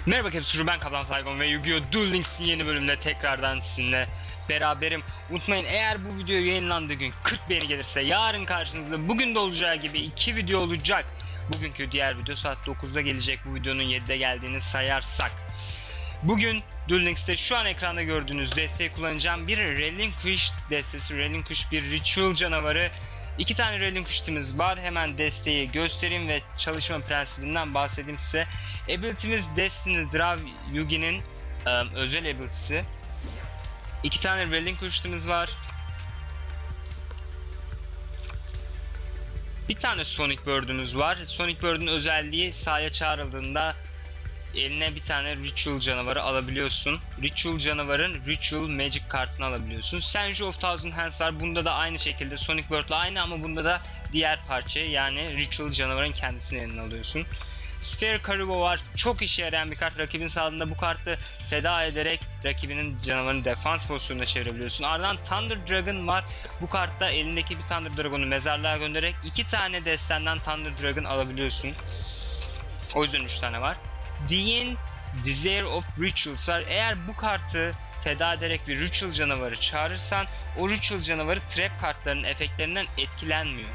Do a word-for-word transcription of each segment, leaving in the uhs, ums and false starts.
Merhaba hepsi, ben Kaptan Flygon ve Yu-Gi-Oh! Duel Links'in yeni bölümünde tekrardan sizinle beraberim. Unutmayın, eğer bu video yayınlandığı gün kırk beğeni gelirse yarın karşınızda bugün de olacağı gibi iki video olacak. Bugünkü diğer video saat dokuzda gelecek, bu videonun yedide geldiğini sayarsak. Bugün Duel Links'te şu an ekranda gördüğünüz desteği kullanacağım. Bir Relinquish destesi, Relinquish bir Ritual canavarı. İki tane Relinquish'imiz var. Hemen desteği göstereyim ve çalışma prensibinden bahsedeyim size. Ability'miz Destiny Draw Yugi'nin um, özel ability'si. İki tane Relinquish'imiz var. Bir tane Sonic Bird'ümüz var. Sonic Bird'ün özelliği sahaya çağrıldığında eline bir tane Ritual canavarı alabiliyorsun. Ritual canavarın Ritual Magic kartını alabiliyorsun. Senju of Thousand Hands var. Bunda da aynı şekilde Sonic Bird'la aynı ama bunda da diğer parça, yani Ritual canavarın kendisini eline alıyorsun. Sphere Karibo var. Çok işe yarayan bir kart. Rakibin sağlığında bu kartı feda ederek rakibinin canavarını defans pozisyonuna çevirebiliyorsun. Ardından Thunder Dragon var. Bu kartta elindeki bir Thunder Dragon'u mezarlığa göndererek iki tane destenden Thunder Dragon alabiliyorsun. O yüzden üç tane var. Dean Desire of Rituals var. Eğer bu kartı feda ederek bir Ritual canavarı çağırırsan o Ritual canavarı trap kartlarının efektlerinden etkilenmiyor.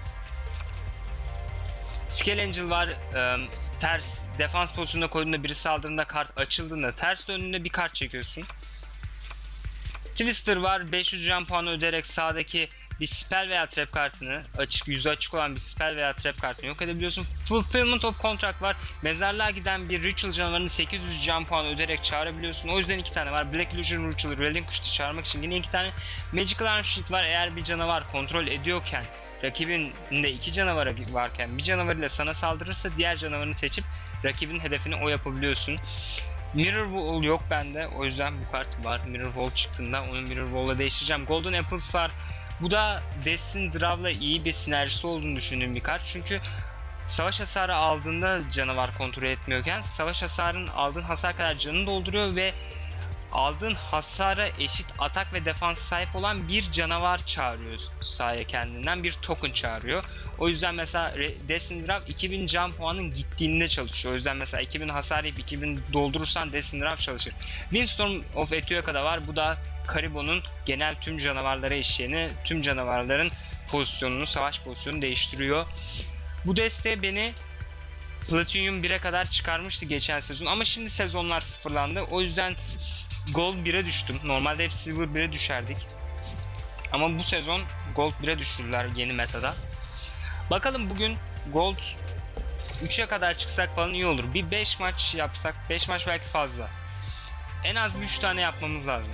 Scale Angel var. Ee, ters defans pozisyonuna koyduğunda biri saldırında kart açıldığında ters döndüğünde bir kart çekiyorsun. Twister var. beş yüz can puanı öderek sağdaki bir spell veya trap kartını, açık yüzü açık olan bir spell veya trap kartını yok edebiliyorsun. Fulfillment of Contract var. Mezarlığa giden bir Ritual canavarını sekiz yüz can puanı öderek çağırabiliyorsun. O yüzden iki tane var. Black Illusion Ritual Relinquished'i çağırmak için yine iki tane. Magical Arm Shield var. Eğer bir canavar kontrol ediyorken, rakibinde iki canavar varken bir canavar ile sana saldırırsa diğer canavarını seçip rakibin hedefini o yapabiliyorsun. Mirror Wall yok bende, o yüzden bu kart var. Mirror Wall çıktığında onu Mirror Wall'la değiştireceğim. Golden Apples var. Bu da Destiny Draw'la iyi bir sinerjisi olduğunu düşündüğüm bir kart. Çünkü savaş hasarı aldığında canavar kontrol etmiyorken savaş hasarının aldığın hasar kadar canını dolduruyor ve aldığın hasara eşit atak ve defans sahip olan bir canavar çağırıyor sahaya kendinden. Bir token çağırıyor. O yüzden mesela Destiny Draw iki bin can puanın gittiğinde çalışıyor. O yüzden mesela iki bin hasar yiyip iki bin doldurursan Destiny Draw çalışır. Windstorm of Ethiopia var. Bu da Karibo'nun genel tüm canavarlara eşiğini, tüm canavarların pozisyonunu, savaş pozisyonunu değiştiriyor. Bu deste beni Platinum bire kadar çıkarmıştı geçen sezon ama şimdi sezonlar sıfırlandı. O yüzden Gold bire düştüm. Normalde hep Silver bire düşerdik. Ama bu sezon Gold bire düşürdüler yeni metada. Bakalım bugün Gold üçe kadar çıksak falan iyi olur. Bir beş maç yapsak, beş maç belki fazla. En az bir üç tane yapmamız lazım.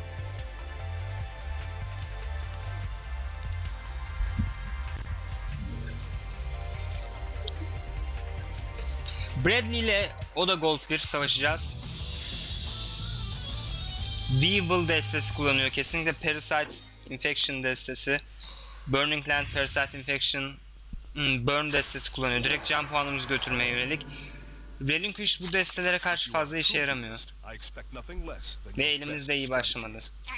Bradley ile o da Gold bir savaşacağız. Weevil destesi kullanıyor. Kesinlikle Parasite Infection destesi. Burning Land, Parasite Infection, hmm, Burn destesi kullanıyor. Direkt can puanımızı götürmeye yönelik. Relinquish bu destelere karşı fazla işe yaramıyor. Ve elimiz de iyi başlamadı.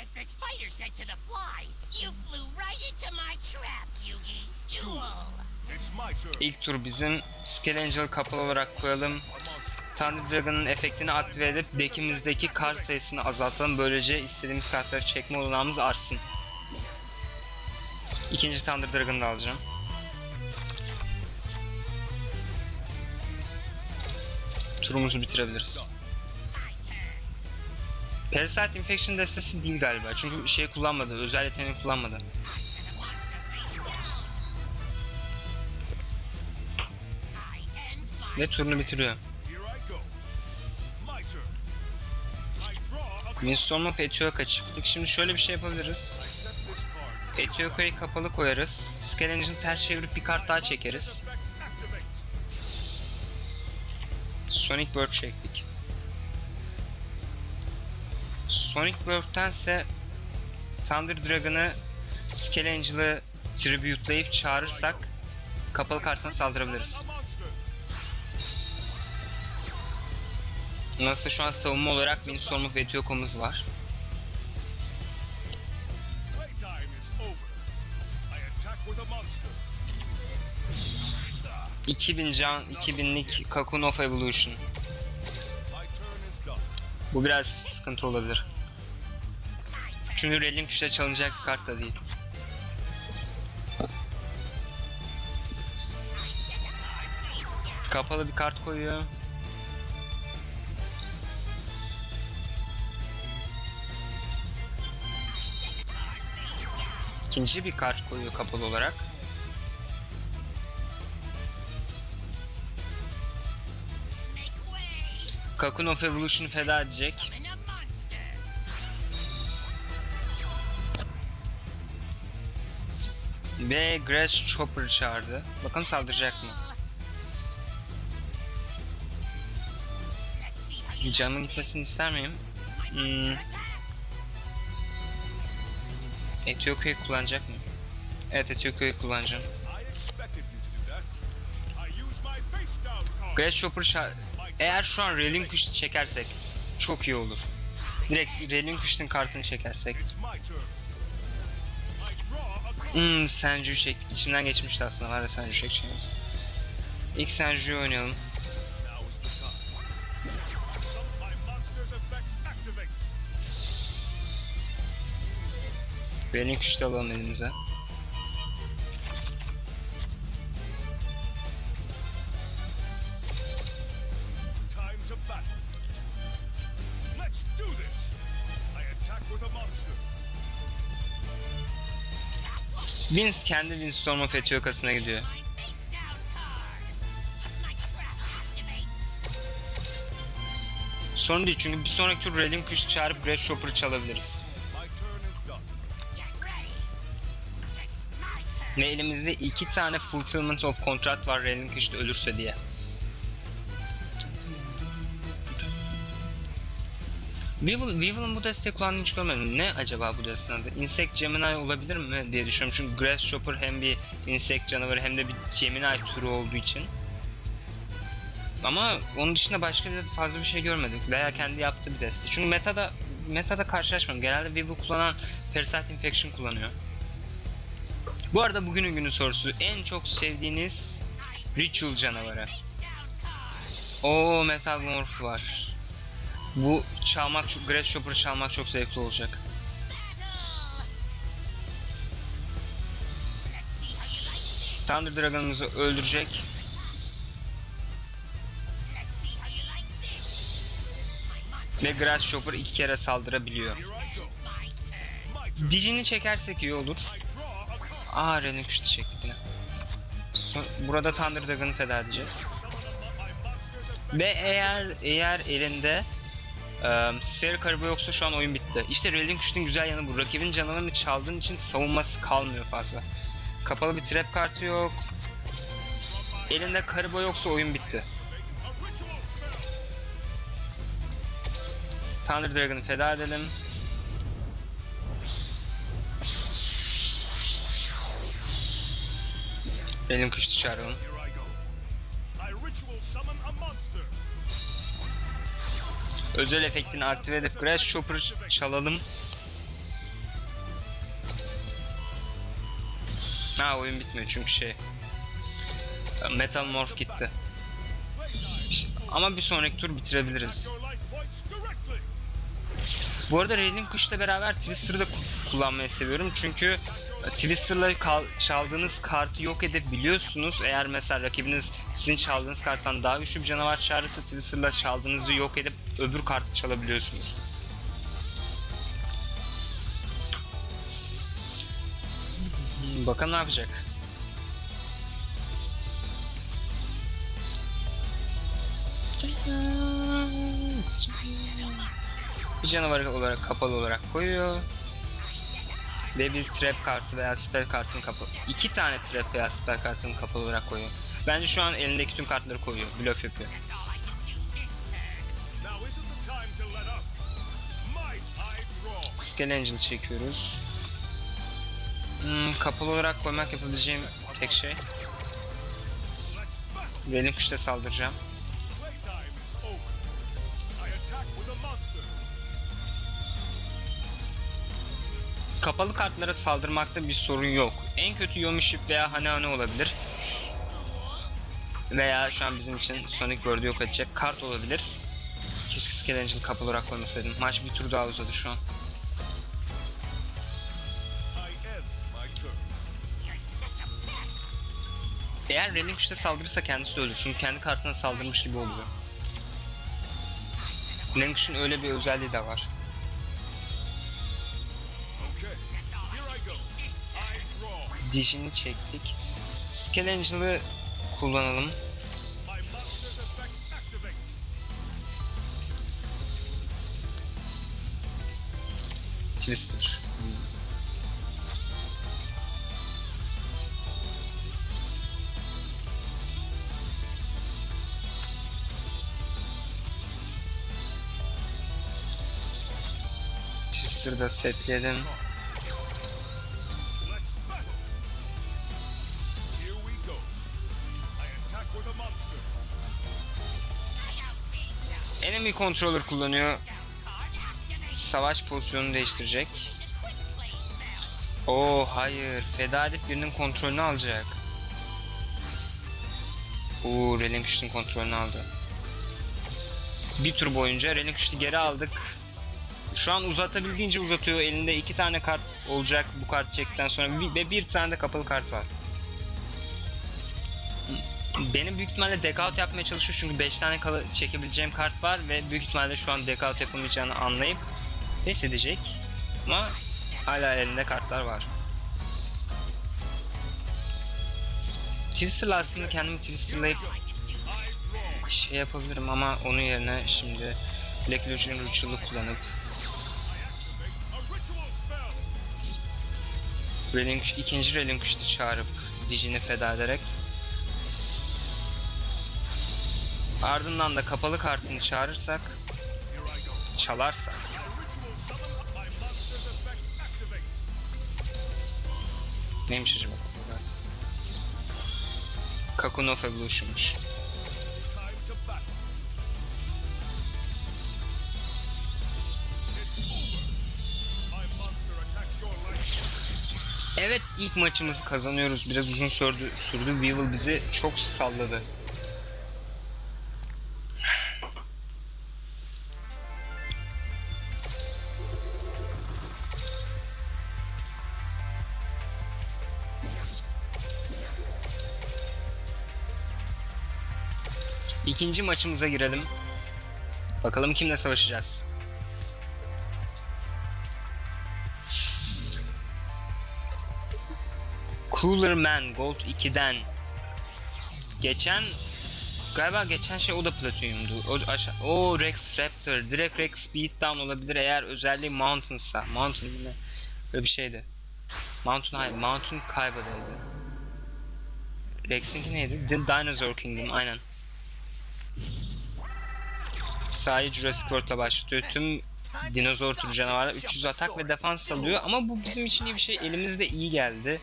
İlk tur bizim. Scale Angel kapalı olarak koyalım. Thunder Dragon'ın efektini aktive edip deckimizdeki kart sayısını azaltalım. Böylece istediğimiz kartları çekme olanağımız artsın. İkinci Thunder Dragon'ı da alacağım. Turumuzu bitirebiliriz. Parasite Infection destesi değil galiba. Çünkü şey kullanmadı, özel yeteneği kullanmadı. Ve turunu bitiriyor. Windstorm of Ethiopia çıktık. Şimdi şöyle bir şey yapabiliriz. Ethiopia'yı kapalı koyarız. Scale Angel'ı ters çevirip bir kart daha çekeriz. Sonic Bird çektik. Sonic Bird'tense Thunder Dragon'ı Scale Angel'ı tribute'layıp çağırırsak kapalı kartına saldırabiliriz. Nasıl şu an savunma olarak Windstorm of Ethiopia'mız var. iki bin can, iki binlik Cocoon of Evolution. Bu biraz sıkıntı olabilir. Çünkü Relinquish'te çalınacak bir kart da değil. Kapalı bir kart koyuyor. İkinci bir kart koyuyor kapalı olarak. Cocoon of Evolution'u feda edecek. Ve Grass Chopper çağırdı. Bakalım saldıracak mı? Canımın gitmesini ister miyim? Hmm. Etiyopya'yı kullanacak mı? Evet, Etiyopya'yı kullanacağım. Grass Chopper ça- Eğer şu an Relinquish çekersek çok iyi olur. Direkt Relinquish'in kartını çekersek. Hmm, Senju'yu çektik. İçimden geçmişti aslında, var ya Senju çekeceğimiz. İlk Senju'yu oynayalım. Relinquish'i de alalım elimize. Vince kendi Windstorm of Etiyoka'sına gidiyor. Sorun değil çünkü bir sonraki tur Relinquish çağırıp Grass Chopper'ı çalabiliriz. Ve elimizde iki tane Fulfillment of Contract var Relinquish'te ölürse diye. Weevil, Weevil'ın bu desteği kullandığını hiç görmedim. Ne acaba bu desteğin adı? Insect Gemini olabilir mi diye düşünüyorum. Çünkü Grass Chopper hem bir Insect canavarı hem de bir Gemini türü olduğu için. Ama onun dışında başka bir fazla bir şey görmedik. Veya kendi yaptığı bir deste. Çünkü metada metada karşılaşmam. Genelde Weevil kullanan Parasite Infection kullanıyor. Bu arada bugünün günü sorusu. En çok sevdiğiniz Ritual canavarı. Oo, Metamorph var. Bu çalmak, Grass Chopper'ı çalmak çok zevkli olacak. Thunder Dragon'ımızı öldürecek. Ve Grass Chopper iki kere saldırabiliyor. Digi'ni çekersek iyi olur. Aa, Relinquish'te çektik yine. So Burada Thunder Dragon'ı feda edeceğiz. Ve eğer eğer elinde Um, Sphere Karabo yoksa şu an oyun bitti. İşte Relinquish'in güzel yanı bu. Rakibin canavarını çaldığın için savunması kalmıyor fazla. Kapalı bir trap kartı yok. Elinde Karabo yoksa oyun bitti. Thunder Dragon'ı feda edelim. Relinquish'i çağıralım. Özel efektini aktive edip Grass Chopper çalalım. Ha, oyun bitmiyor çünkü şey Metamorph gitti. Ama bir sonraki tur bitirebiliriz. Bu arada Relinquish'le beraber Twister'ı da kullanmayı seviyorum çünkü Twister'la çaldığınız kartı yok edebiliyorsunuz. Eğer mesela rakibiniz sizin çaldığınız karttan daha güçlü bir canavar çağırırsa Twister'la çaldığınızı yok edip öbür kartı çalabiliyorsunuz. Bakalım ne yapacak. Bir canavar olarak kapalı olarak koyuyor. Ve bir trap kartı veya spell kartını kapalı. İki tane trap veya spell kartını kapalı olarak koyuyor. Bence şu an elindeki tüm kartları koyuyor. Bluff yapıyor. Scale Angel çekiyoruz. Hmm, kapalı olarak koymak yapabileceğim tek şey. Relinquish'te saldıracağım. Kapalı kartlara saldırmakta bir sorun yok. En kötü Yomi veya Hanane olabilir. Veya şu an bizim için Sonic Bird'ü yok edecek kart olabilir. Keşke Scale Angel kapalı olarak koymasaydım. Maç bir tur daha uzadı şu an. Eğer Relinquish'te saldırırsa kendisi de ölür. Çünkü kendi kartına saldırmış gibi oluyor. Relinquish'in öyle bir özelliği de var. Dijin'i çektik. Scale Angel'ı kullanalım. Twister. Twister'ı da setledim. Enemy controller kullanıyor. Savaş pozisyonunu değiştirecek. Oo hayır, feda edip birinin kontrolünü alacak. Oo, Relinquish'in kontrolünü aldı. Bir tur boyunca Relinquish'i geri aldık. Şu an uzatabildiğince uzatıyor. Elinde iki tane kart olacak bu kart çektikten sonra ve bir tane de kapalı kart var. Benim büyük ihtimalle deck out yapmaya çalışıyor çünkü beş tane çekebileceğim kart var ve büyük ihtimalle şu an deck out yapamayacağını anlayıp pes edecek. Ama hala elinde kartlar var. Twister'la aslında kendimi Twister'layıp şey yapabilirim ama onun yerine şimdi Black Illusion Ritual'ı kullanıp Relinquish, ikinci Relinquish'ı çağırıp Dijin'i feda ederek ardından da kapalı kartını çağırırsak, çalarsak neymiş acaba kapalı kart? Cocoon of Evolution'muş. Evet, ilk maçımızı kazanıyoruz. Biraz uzun sürdü. sürdü. Weevil bizi çok salladı. İkinci maçımıza girelim. Bakalım kimle savaşacağız. Cooler Man Gold iki'den geçen galiba geçen şey o da Platinum'du. O aşağı. O Rex Raptor, direkt Rex Beatdown olabilir eğer özelliği Mountain'sa. Mountain mi? Böyle bir şeydi. Mountain hayır, Mountain kaybedildi. Rex'inki neydi? The Dinosaur Kingdom, aynen. Sahayı Jurassic World'la başlıyor. Tüm dinozor türü canavarlar üç yüz atak ve defans alıyor ama bu bizim için iyi bir şey. Elimizde iyi geldi.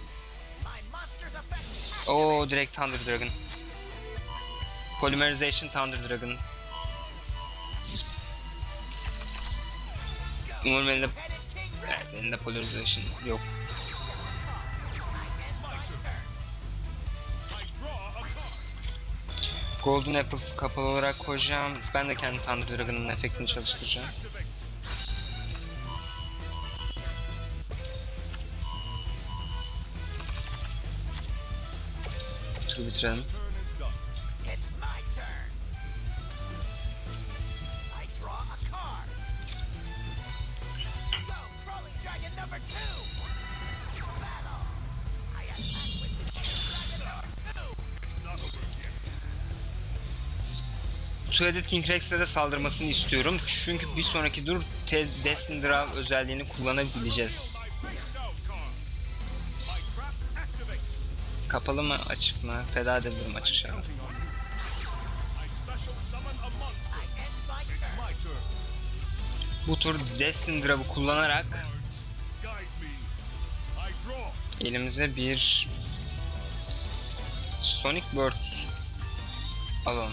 Oo, direkt Thunder Dragon. Polymerization Thunder Dragon. Umarım elinde... Evet, elinde Polymerization yok. Golden Apples kapalı olarak koyacağım. Ben de kendi Thunder Dragon'ın efektini çalıştıracağım. Turu bitirelim. Two-Headed King Rex'e de saldırmasını istiyorum. Çünkü bir sonraki dur Destiny Draw özelliğini kullanabileceğiz. Kapalı mı açık mı? Feda edebilirim açık şartla. Bu tur Destiny Draw'ı kullanarak elimize bir Sonic Bird alalım.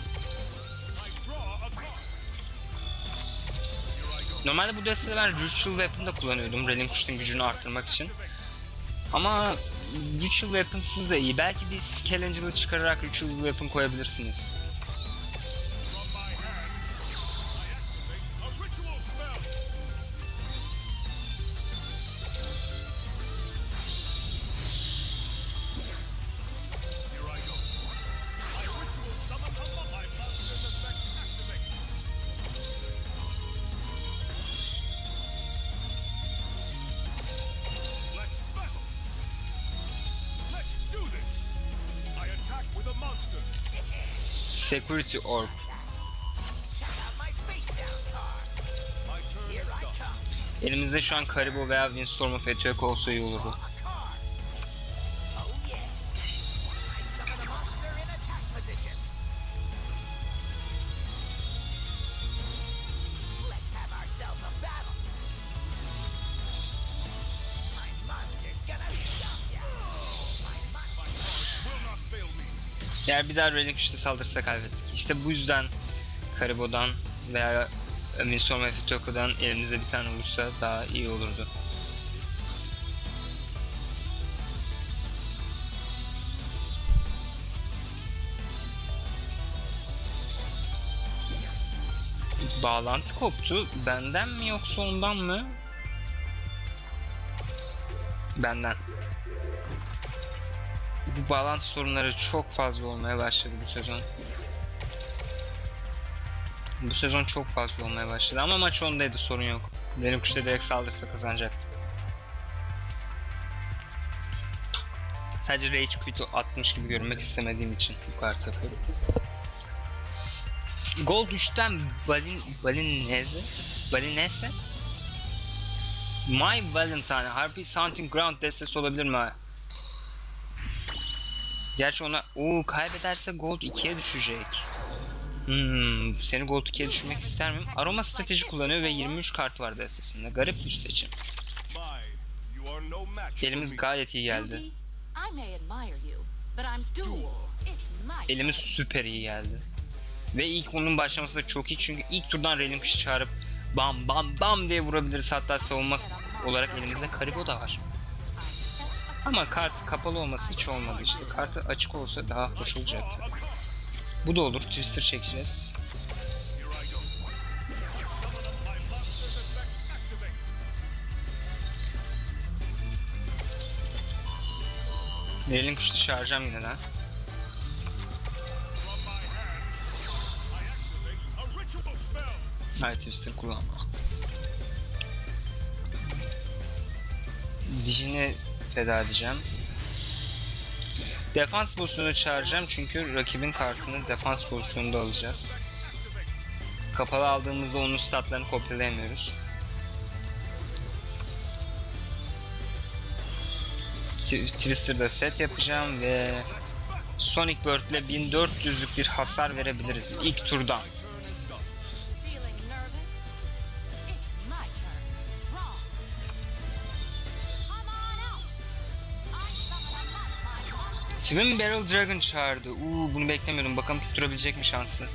Normalde bu destede ben Ritual Weapon'da kullanıyordum Relinquish'in gücünü arttırmak için. Ama Ritual Weapon'sız da iyi. Belki bir Scale Angel'ı çıkararak Ritual Weapon koyabilirsiniz. Security Orb. Elimizde şu an Karibo veya Windstorm of Ethiopia olsa iyi olurdu. Eğer bir daha Relinquish'te saldırırsa kaybettik. İşte bu yüzden Karibo'dan veya Windstorm of Ethiopia'dan elimizde bir tane olursa daha iyi olurdu. Bağlantı koptu. Benden mi yoksa ondan mı? Benden. Bu bağlantı sorunları çok fazla olmaya başladı bu sezon. Bu sezon çok fazla olmaya başladı ama maç ondaydı, sorun yok. Benim kuşta direkt saldırsa kazanacaktık. Sadece Rage Quit'i atmış gibi görünmek istemediğim için bu kartı yapıyorum. Gold üçten Balin, Balinese Balinese My Valentine Harpy Hunting Ground destesi olabilir mi? Gerçi ona o kaybederse Gold ikiye düşecek. Hmm, seni Gold ikiye düşürmek ister miyim? Aroma strateji kullanıyor ve yirmi üç kart var destesinde. Garip bir seçim. Elimiz gayet iyi geldi. Elimiz süper iyi geldi. Ve ilk onun başlaması da çok iyi çünkü ilk turdan Relinquish çağırıp bam bam bam diye vurabiliriz, hatta savunmak olarak elimizde Karibo da var. Ama kart kapalı olması hiç olmadı işte. Kartı açık olsa daha hoş olacaktı. Bu da olur. Twister çekeceğiz. Relinquish'ı çağıracağım yine de. Hayır, Twister kullanma. Dişini feda edeceğim. Defans pozisyonu çağıracağım çünkü rakibin kartını defans pozisyonunda alacağız. Kapalı aldığımızda onun statlarını kopyalayamıyoruz. Twister'da set yapacağım ve Sonic Bird ile bin dört yüzlük bir hasar verebiliriz ilk turdan. Twin Barrel Dragon çağırdı. Uuu, bunu beklemiyordum. Bakalım tutturabilecek mi şansı?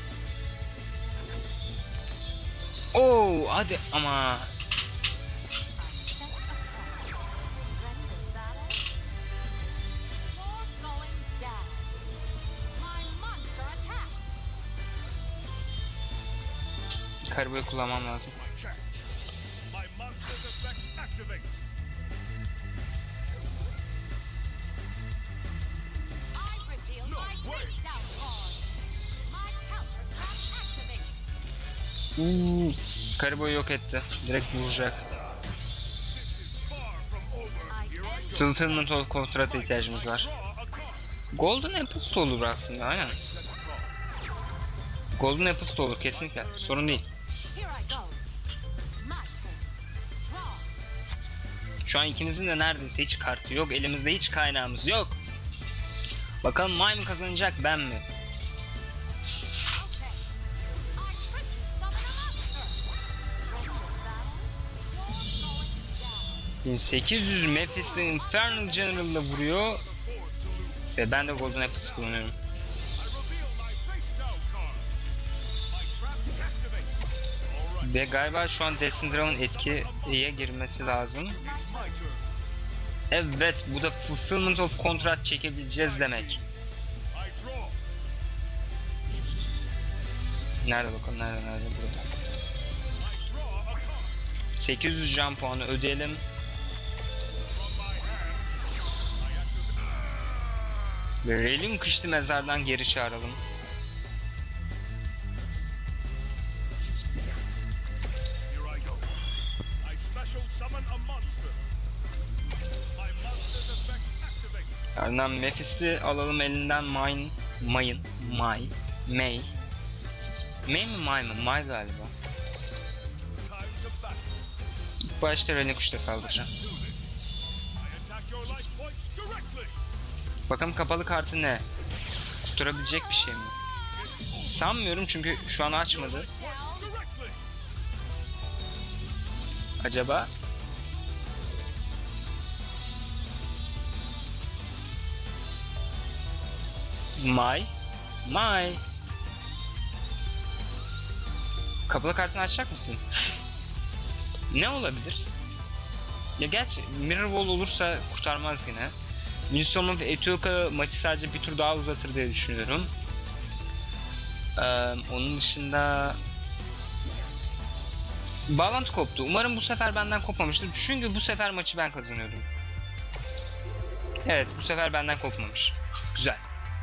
Oo, hadi ama. Karibo'yu kullanmam lazım. Uuu, Karibo'yu yok etti. Direkt vuracak. Fulfillment of Contract'a ihtiyacımız var. Golden Apples da olur aslında, aynen. Golden Apples da olur kesinlikle. Sorun değil. Şu an ikimizin de neredeyse hiç kartı yok. Elimizde hiç kaynağımız yok. Bakalım May mı kazanacak, ben mi? bin sekiz yüz Mephis'te Infernal General'la vuruyor. Ve ben de Golden Apples kullanıyorum. Ve galiba şu an Destindra'nın etkiye girmesi lazım. Evet, bu da Fulfillment of Contract çekebileceğiz demek. Nerede bakalım, nerede, nerede, burada. sekiz yüz can puanı ödeyelim. Ve Relinquish'li mezardan geri çağıralım. Ardından Mephis'i alalım elinden, Mine May'ın. May. May. May mi May mı? May galiba. İlk başta Relinquish'te saldıracağım. Bakalım kapalı kartı ne? Kurtarabilecek bir şey mi? Sanmıyorum çünkü şu an açmadı. Acaba? May? May? Kapalı kartını açacak mısın? Ne olabilir? Ya gerçi Mirror Wall olursa kurtarmaz yine. Winston of Etioka maçı sadece bir tur daha uzatır diye düşünüyorum. Ee, onun dışında bağlantı koptu. Umarım bu sefer benden kopmamıştır. Çünkü bu sefer maçı ben kazanıyordum. Evet, bu sefer benden kopmamış. Güzel.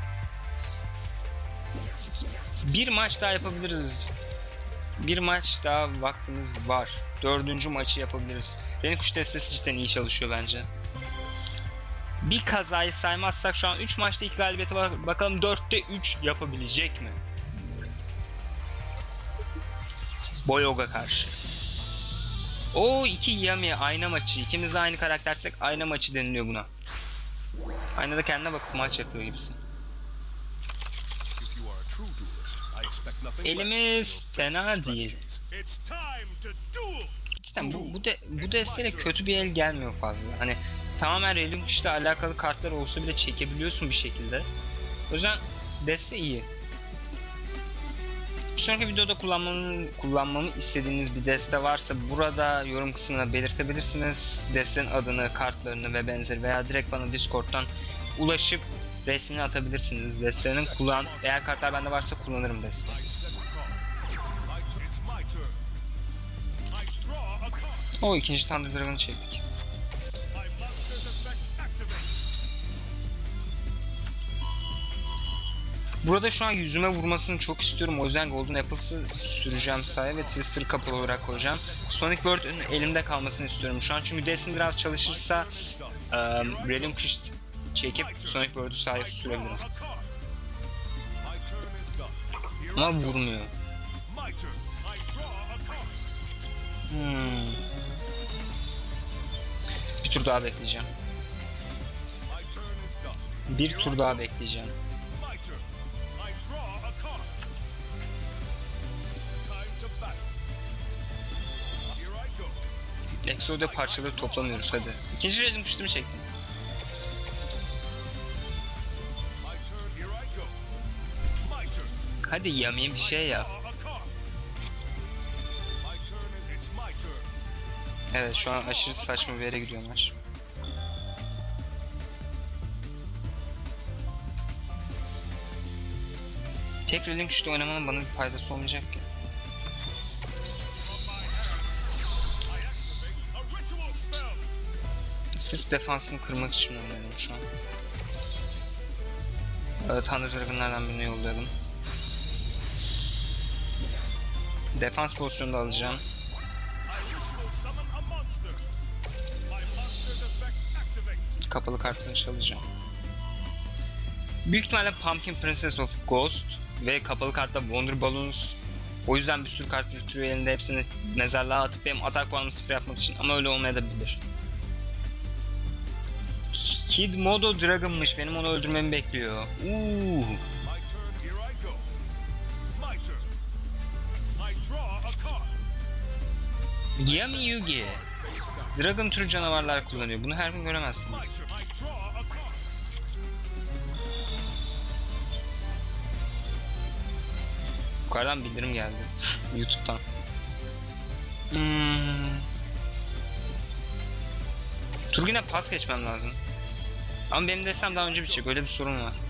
Bir maç daha yapabiliriz. Bir maç daha vaktimiz var. Dördüncü maçı yapabiliriz. Relinquish destesi cidden iyi çalışıyor bence. Bir kazayı saymazsak şu an üç maçta iki galibiyeti var. Bakalım dörtte üç yapabilecek mi? Boyoga karşı. O iki Yami ayna maçı. İkimiz de aynı karaktersek ayna maçı deniliyor buna. Aynada kendine bakıp maç yapıyor gibisin. Elimiz fena değil. İşte bu bu de bu desteyle kötü bir el gelmiyor fazla. Hani tamamen Relinquish'le alakalı kartlar olsa bile çekebiliyorsun bir şekilde. O yüzden deste iyi. Bir sonraki videoda kullanmamı, kullanmamı istediğiniz bir deste varsa burada yorum kısmına belirtebilirsiniz. Destenin adını, kartlarını ve benzeri veya direkt bana Discord'dan ulaşıp resmini atabilirsiniz. Destenin kullan, eğer kartlar bende varsa kullanırım desteği. O ikinci Thunder Dragon'ı çektik. Burada şu an yüzüme vurmasını çok istiyorum. O yüzden Golden Apples'ı süreceğim sahaya ve Twister'ı kapalı olarak koyacağım. Sonic Bird'ün elimde kalmasını istiyorum şu an. Çünkü Destiny Draft çalışırsa um, Relinquish çekip Sonic Bird'ü sahaya sürebilirim. Ama vurmuyor. Hmm. Bir tur daha bekleyeceğim. Bir tur daha bekleyeceğim. Exo'da parçaları toplamıyoruz hadi. İkinci Relinquish'imi çektim. Hadi Yami'ye bir şey yap. Evet şu an aşırı saçma bir yere gidiyor maç. Tek Relinquish'te oynamanın bana bir faydası olmayacak ki. Sırf defansını kırmak için oynuyorum şu an. Ee, Thunder Dragon'lardan birini yollayalım. Defans pozisyonunda alacağım. Kapalı kartını çalacağım. Büyük ihtimalle Pumpkin Princess of Ghost ve kapalı kartta Wonder Balloons. O yüzden bir sürü kart götürüyor elinde, hepsini mezarlığa atıp benim atak puanımı sıfır yapmak için, ama öyle olmayabilir. Kid Modo Dragon'mış, benim onu öldürmemi bekliyor. Uuu. Yami Yugi. Dragon türü canavarlar kullanıyor. Bunu her gün göremezsiniz. Yukarıdan bildirim geldi. YouTube'dan. Hmm. Turgin'e pas geçmem lazım. Ama benim destem daha önce bitecek. Öyle bir sorun var.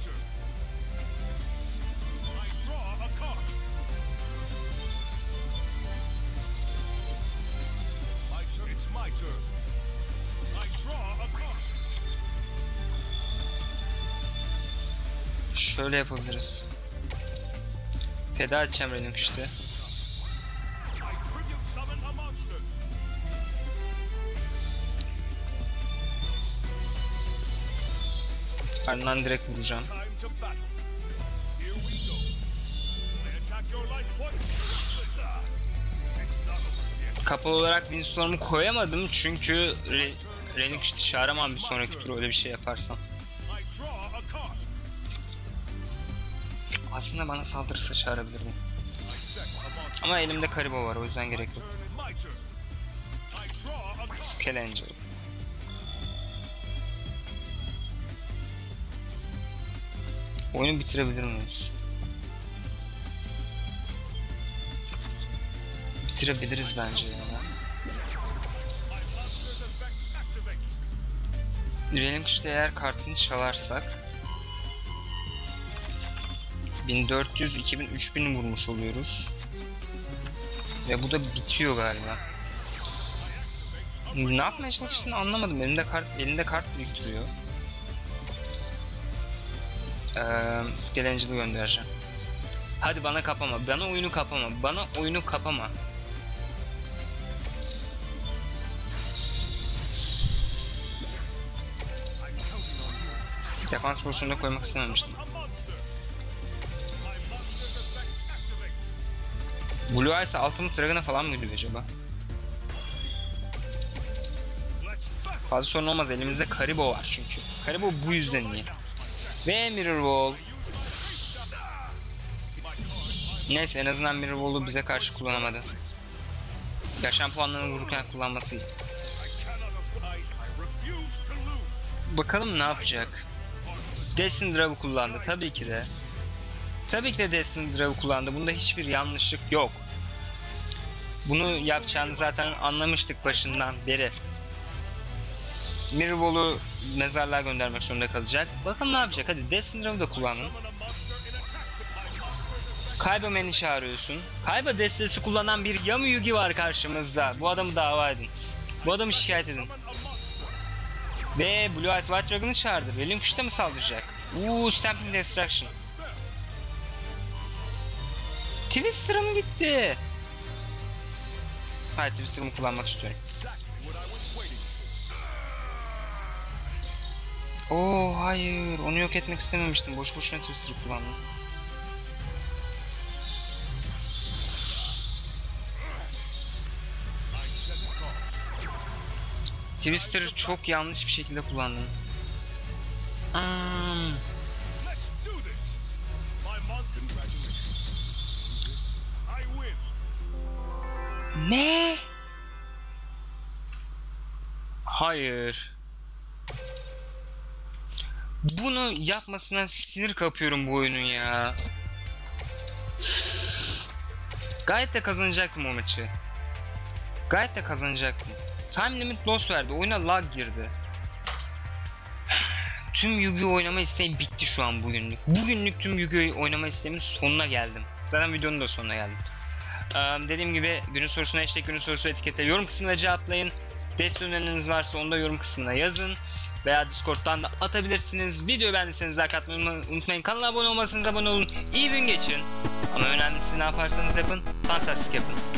Şöyle yapabiliriz. Feda edeceğim Relinquish'te. Ardından direkt vuracağım. Kapalı olarak Windstorm'u koyamadım çünkü Re Relinquished'i çağıramam bir sonraki tur öyle bir şey yaparsam. Aslında bana saldırırsa çağırabilirdim. Ama elimde Karibo var, o yüzden gerek yok. Skelangel. Oyunu bitirebilir miyiz? Bitirebiliriz bence ya. Relinquished'de eğer kartını çalarsak bin dört yüz, iki bin, üç bin vurmuş oluyoruz. Ve bu da bitiyor galiba. Ne yapmaya çalıştığını anlamadım. Elinde kart, elinde kart biriktiriyor. Ee, Skelangel'ı göndereceğim. Hadi bana kapama, bana oyunu kapama, bana oyunu kapama. Defans pozisyonuna koymak istememiştim. Blue Eyes Ultimate Dragon'a falan mı gidiyor acaba? Fazla sorun olmaz, elimizde Karibo var çünkü. Karibo bu yüzden iyi. Ve Mirror Wall. Neyse, en azından Mirror Wall'u bize karşı kullanamadı. Yaşam puanlarını vururken kullanması iyi. Bakalım ne yapacak? Destiny Draw'u kullandı tabii ki de. Tabii ki de Destiny Draw'u kullandı. Bunda hiçbir yanlışlık yok. Bunu yapacağını zaten anlamıştık başından beri. Mirror Wall'u mezarlığa göndermek zorunda kalacak. Bakalım ne yapacak? Hadi Destiny Draw'u da kullanın. Kaiba Man'i çağırıyorsun. Kaiba destesi kullanan bir Yamu Yugi var karşımızda. Bu adamı dava edin. Bu adamı şikayet edin. Ve Blue Eyes White Dragon'ı çağırdı. Relinquished'e mi saldıracak? Uuu, Stamping Destruction. Twister'a mı gitti? Hayır, Twister'ımı kullanmak istiyorum. Oo hayır, onu yok etmek istememiştim. Boş boşuna Twister'ı kullandım. Twister'ı çok yanlış bir şekilde kullandım. Hmm. Ne? Hayır. Bunu yapmasına sinir kapıyorum bu oyunun ya. Gayet de kazanacaktım o maçı. Gayet de kazanacaktım. Time limit loss verdi. Oyuna lag girdi. Tüm Yu-Gi-Oh oynama isteğim bitti şu an bugünlük. Bugünlük tüm Yu-Gi-Oh oynama isteğimin sonuna geldim. Zaten videonun da sonuna geldim. Ee, dediğim gibi günün sorusuna hashtag günün sorusu etiketle yorum kısmına cevaplayın. Destek öneriniz varsa onu da yorum kısmına yazın. Veya Discord'dan da atabilirsiniz. Videoyu beğendiyseniz like atmayı unutmayın. Kanala abone olmasanız abone olun. İyi gün geçirin. Ama önemlisi ne yaparsanız yapın, fantastik yapın.